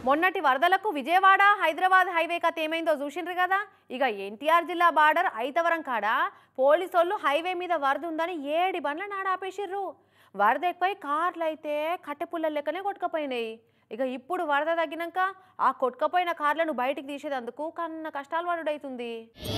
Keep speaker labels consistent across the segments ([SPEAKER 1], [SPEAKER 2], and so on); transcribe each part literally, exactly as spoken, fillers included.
[SPEAKER 1] మొన్నటి వరదలకు విజయవాడ హైదరాబాద్ హైవే కథ ఏమైందో చూసిండ్రు కదా. ఇక ఎన్టీఆర్ జిల్లా బార్డర్ ఐతవరం కాడ పోలీసోళ్ళు హైవే మీద వరద ఉందని ఏడి బండ్ల నాడ ఆపేసిర్రు. వరద ఎక్కువై కార్లు అయితే కట్టెపుల్ల లెక్కనే కొట్టుకపోయినాయి. ఇక ఇప్పుడు వరద తగ్గినాక ఆ కొట్టుకపోయిన కార్లను బయటికి తీసేందుకు కన్న కష్టాలు పడుడైతుంది.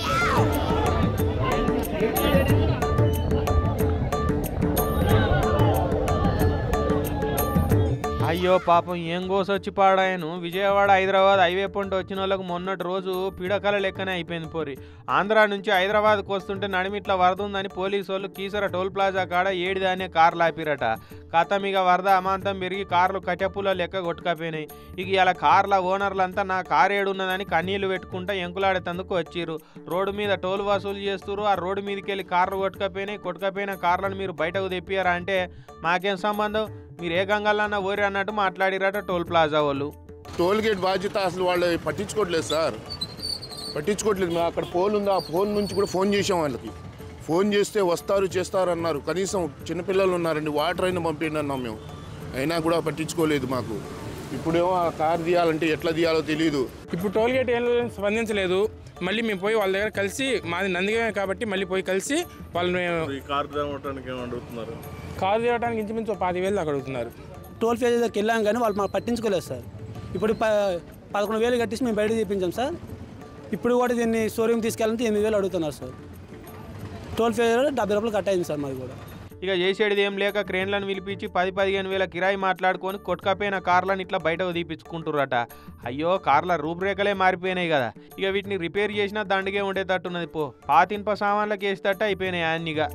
[SPEAKER 2] అయ్యో పాపం ఏం కోసొచ్చి పాడాయను. విజయవాడ హైదరాబాద్ హైవే పంట వచ్చిన వాళ్ళకు మొన్నటి రోజు పీడకల లెక్కనే అయిపోయింది పోరి. ఆంధ్రా నుంచి హైదరాబాద్కు వస్తుంటే నడిమిట్లా వరద ఉందని పోలీసు వాళ్ళు కీసర టోల్ ప్లాజా కాడ ఏడిదానే కార్లు ఆపిరట. కథం ఇక వరద అమాంతం పెరిగి కార్లు కట్టెపుల లెక్క కొట్టుకపోయినాయి. ఇక ఇలా కార్ల ఓనర్లంతా నా కారు ఏడున్నదని కన్నీళ్లు పెట్టుకుంటా ఎంకులాడేందుకు వచ్చిర్రు. రోడ్డు మీద టోల్ వసూలు చేస్తున్నారు. ఆ రోడ్డు మీదకి వెళ్ళి కార్లు కొట్టుకపోయినాయి. కొట్టుకపోయిన కార్లను మీరు బయటకు తెప్పియారా అంటే మాకేం సంబంధం, మీరు ఏ గంగలన్నా ఓరి అన్నట్టు మాట్లాడిరట టోల్ ప్లాజా వాళ్ళు.
[SPEAKER 3] టోల్ గేట్ బాధ్యత అసలు వాళ్ళు పట్టించుకోవట్లేదు సార్, పట్టించుకోవట్లేదు. మేము అక్కడ ఫోన్ ఉంది, ఆ ఫోన్ నుంచి కూడా ఫోన్ చేసాం వాళ్ళకి. ఫోన్ చేస్తే వస్తారు చేస్తారు అన్నారు. కనీసం చిన్నపిల్లలు ఉన్నారండి, వాటర్ అయినా పంపిండి అన్నాం మేము, అయినా కూడా పట్టించుకోలేదు మాకు. ఇప్పుడేమో ఆ కార్ తీయాలంటే ఎట్లా తీయాలో తెలియదు.
[SPEAKER 4] ఇప్పుడు టోల్ గేట్ ఏం స్పందించలేదు. మళ్ళీ మేము పోయి వాళ్ళ దగ్గర కలిసి, మాది నందిగా కాబట్టి మళ్ళీ పోయి కలిసి వాళ్ళని
[SPEAKER 3] కార్ తేవడానికి ఏమడుగుతున్నారు,
[SPEAKER 4] కారు తీయడానికి ఇంచుమించు పాతి వేలు దాకా అడుగుతున్నారు.
[SPEAKER 5] టోల్ ప్లాజా దగ్గరికి వెళ్ళాం కానీ వాళ్ళు మాకు పట్టించుకోలేదు సార్. ఇప్పుడు ప పదకొండు వేలు కట్టేసి మేము బయట తీపించాం సార్. ఇప్పుడు కూడా దీన్ని షోరూమ్ తీసుకెళ్ళాలంటే ఎనిమిది వేలు అడుగుతున్నారు సార్. టోల్ ప్లాజా డెబ్బై రూపాయలు కట్ అయింది సార్ మాది కూడా.
[SPEAKER 2] ఇక చేసేది ఏం లేక క్రేన్లను పిలిపించి పది పదిహేను వేల కిరాయి మాట్లాడుకొని కొట్టుకపోయిన కార్లను ఇట్లా బయటకు తీపించుకుంటుర్రట. అయ్యో కార్ల రూపురేఖలే మారిపోయినాయి కదా. ఇక వీటిని రిపేర్ చేసినా దండగే ఉండేటట్టున్నది. పో పాతింప సామాన్లకు వేసేటట్టు అయిపోయినాయి అన్నిగా.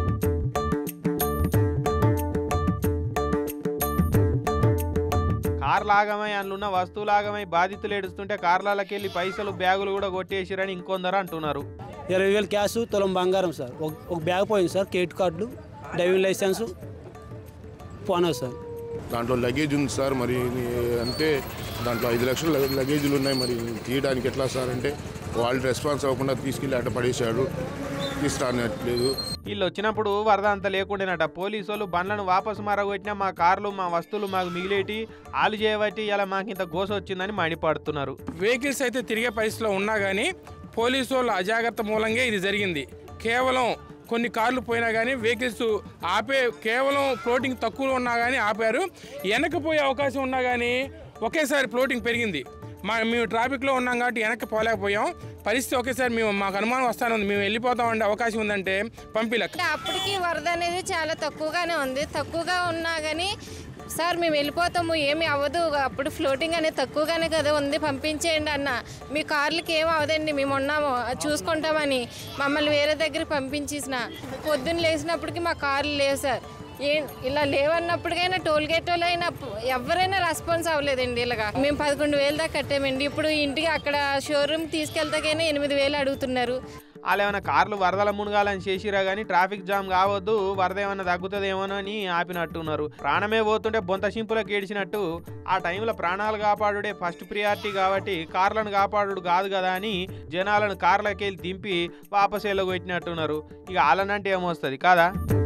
[SPEAKER 2] కార్లు ఆగమై అందులో వస్తువులు ఆగమై బాధితులు ఏడుస్తుంటే కార్లకి వెళ్ళి పైసలు బ్యాగులు కూడా కొట్టేసిరని ఇంకొందరు అంటున్నారు.
[SPEAKER 5] ఇరవై వేలు క్యాష్, తులం బంగారం సార్. ఒక బ్యాగ్ పోయింది సార్, క్రెడిట్ కార్డులు, డ్రైవింగ్ లైసెన్సు పోనా సార్.
[SPEAKER 3] దాంట్లో లగేజ్ ఉంది సార్. మరి అంటే దాంట్లో ఐదు లక్షల లగేజీలు ఉన్నాయి. మరి తీయడానికి ఎట్లా సార్ అంటే వాళ్ళు రెస్పాన్స్ అవ్వకుండా తీసుకెళ్ళి అట్ట పడేశాడు, తీసుకురానట్లేదు.
[SPEAKER 2] వీళ్ళు వచ్చినప్పుడు వరద అంత లేకుండానట. పోలీసు వాళ్ళు బండ్లను వాపసు మారగొట్టినా మా కార్లు మా వస్తువులు మాకు మిగిలేటి ఆలు చేయబట్టి ఇలా మాకు ఇంత గోస వచ్చిందని మండిపడుతున్నారు.
[SPEAKER 4] వెహికల్స్ అయితే తిరిగే పరిస్థితిలో ఉన్నా కానీ పోలీసు వాళ్ళు అజాగ్రత్త మూలంగా ఇది జరిగింది. కేవలం కొన్ని కార్లు పోయినా కానీ వెహికల్స్ ఆపే, కేవలం ఫ్లోటింగ్ తక్కువ ఉన్నా కానీ ఆపారు. వెనకపోయే అవకాశం ఉన్నా కానీ ఒకేసారి ఫ్లోటింగ్ పెరిగింది. మా మేము ట్రాఫిక్లో ఉన్నాం కాబట్టి వెనక్కి పోలేకపోయాం. పరిస్థితి ఒకేసారి మేము మాకు అనుమానం వస్తాను, మేము వెళ్ళిపోతామంటే అవకాశం ఉందంటే పంపిలే.
[SPEAKER 6] అప్పటికి వరద అనేది చాలా తక్కువగానే ఉంది. తక్కువగా ఉన్నా కానీ సార్ మేము వెళ్ళిపోతాము, ఏమి అవ్వదు, అప్పుడు ఫ్లోటింగ్ అనేది తక్కువగానే కదా ఉంది, పంపించేయండి అన్న. మీ కార్లకి ఏమి అవ్వదండి, మేము ఉన్నాము చూసుకుంటామని మమ్మల్ని వేరే దగ్గరికి పంపించేసిన. పొద్దున్న లేచినప్పటికీ మా కార్లు లేవు సార్. ఏ ఇలా లేవన్నప్పటికైనా టోల్ గేట్ వాళ్ళు అయినా ఎవరైనా రెస్పాన్స్ అవ్వలేదండి. ఇలాగా మేము పదకొండు వేలు దాకా కట్టామండి. ఇప్పుడు ఇంటికి అక్కడ షోరూమ్ తీసుకెళ్తాకైనా ఎనిమిది వేలు అడుగుతున్నారు.
[SPEAKER 2] వాళ్ళు ఏమైనా కార్లు వరదల మునగాలని చేసిరా కానీ ట్రాఫిక్ జామ్ కావద్దు, వరద ఏమైనా తగ్గుతుందేమోనని ఆపినట్టున్నారు. ప్రాణమే పోతుంటే బొంత సింపులకు ఏడిచినట్టు ఆ టైంలో ప్రాణాలు కాపాడుడే ఫస్ట్ ప్రియారిటీ కాబట్టి కార్లను కాపాడు కాదు కదా అని జనాలను కార్లకి వెళ్ళి దింపి వాపసు వెళ్ళగొట్టినట్టున్నారు. ఇక వాళ్ళనంటే ఏమొస్తుంది కాదా.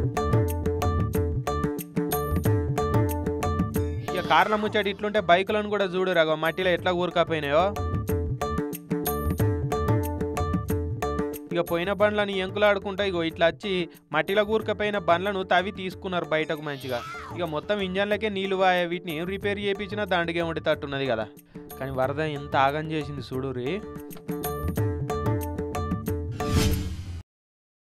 [SPEAKER 2] ఇక కార్ల ముచ్చట ఇట్లుంటే బైకులను కూడా చూడురాగో మట్టిలో ఎట్లా ఊరుకపోయినాయో. ఇక పోయిన బండ్లను ఎంకులాడుకుంటా ఇగో ఇట్లా వచ్చి మట్టిలో కూరుకపోయిన బండ్లను తవ్వి తీసుకున్నారు బయటకు మంచిగా. ఇక మొత్తం ఇంజన్లకే నీళ్ళు వాయ, వీటిని రిపేర్ చేయించినా దండగే ఉండేటట్టున్నది కదా. కానీ వరద ఎంత ఆగం చేసింది చూడురి.